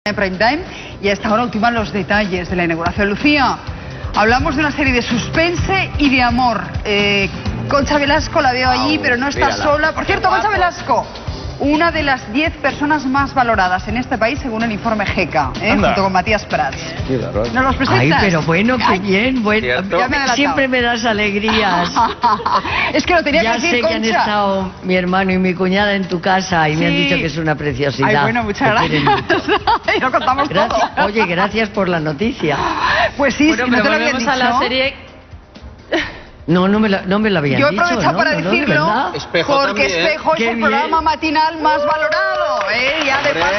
En Prime Time, y a esta hora ultiman los detalles de la inauguración. Lucía, hablamos de una serie de suspense y de amor. Concha Velasco la veo allí, pero no está sola. Por cierto, Concha Velasco, una de las 10 personas más valoradas en este país según el informe GECA, junto con Matías Prats. ¿Nos los presentas? Ay, pero bueno, qué bien. Bueno, siempre me das alegrías. Es que lo tenía que decir, Concha. Ya sé que han estado mi hermano y mi cuñada en tu casa y me han dicho que es una preciosidad. Ay, bueno, muchas gracias. Y lo contamos todo. Oye, gracias por la noticia. Pues sí, bueno, si no te lo habían dicho. A la serie... No me lo habían dicho. Yo aprovecho para decirlo, Espejo porque también, Espejo es el programa matinal más valorado. Ya de paso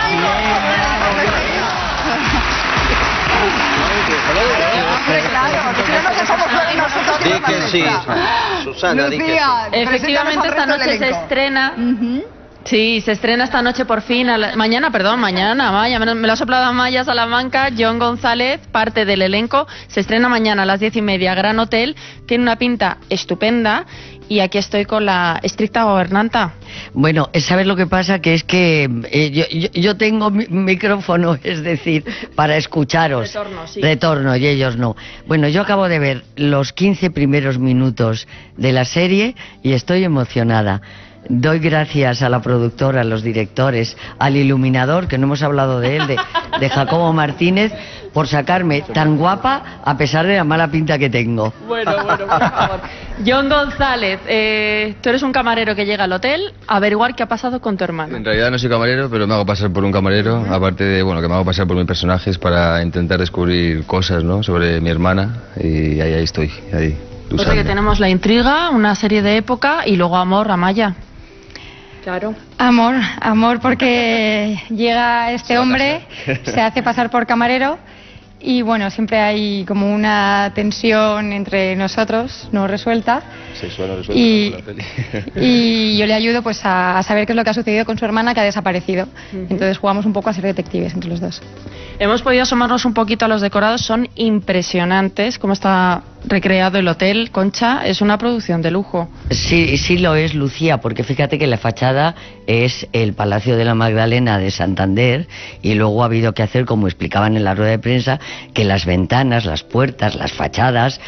Di que sí, Susana, di que sí. Efectivamente, esta noche se estrena. Sí, se estrena esta noche por fin, mañana, Maya, me lo ha soplado a Maya Salamanca. John González, parte del elenco, se estrena mañana a las 10:30, Gran Hotel, tiene una pinta estupenda y aquí estoy con la estricta gobernanta. Bueno, ¿sabes lo que pasa? Que es que yo tengo micrófono, es decir, para escucharos. Retorno, y ellos no. Bueno, yo acabo de ver los 15 primeros minutos de la serie y estoy emocionada. Doy gracias a la productora, a los directores, al iluminador, que no hemos hablado de él, de Jacobo Martínez, por sacarme tan guapa a pesar de la mala pinta que tengo. Bueno, por favor. John González, tú eres un camarero que llega al hotel a averiguar qué ha pasado con tu hermano. En realidad no soy camarero, pero me hago pasar por un camarero, aparte de, bueno, que me hago pasar por mis personajes para intentar descubrir cosas, ¿no?, sobre mi hermana, y ahí estoy, ahí. O sea que tenemos la intriga, una serie de época y luego amor, Amaya. Claro. Amor porque llega este hombre, se hace pasar por camarero y bueno, siempre hay como una tensión entre nosotros no resuelta. Sexual no resuelta. Y yo le ayudo pues a saber qué es lo que ha sucedido con su hermana, que ha desaparecido. Entonces jugamos un poco a ser detectives entre los dos. Hemos podido asomarnos un poquito a los decorados, son impresionantes cómo está recreado el hotel. Concha, es una producción de lujo. Sí lo es, Lucía, porque fíjate que la fachada es el Palacio de la Magdalena de Santander y luego ha habido que hacer, como explicaban en la rueda de prensa, que las ventanas, las puertas, las fachadas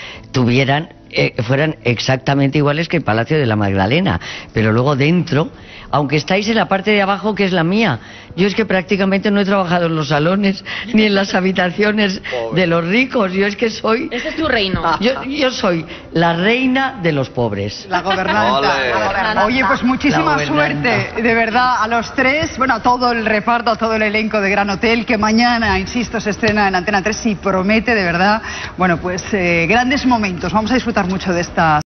fueran exactamente iguales que el Palacio de la Magdalena, pero luego dentro, aunque estáis en la parte de abajo que es la mía, yo es que prácticamente no he trabajado en los salones ni en las habitaciones de los ricos, yo es que soy... Ese es tu reino. Yo soy la reina de los pobres. La gobernanta. Oye, pues muchísima suerte, de verdad, a los tres, bueno, a todo el reparto, a todo el elenco de Gran Hotel, que mañana, insisto, se estrena en Antena 3 y promete, de verdad, bueno, pues grandes momentos. Vamos a disfrutar mucho de esta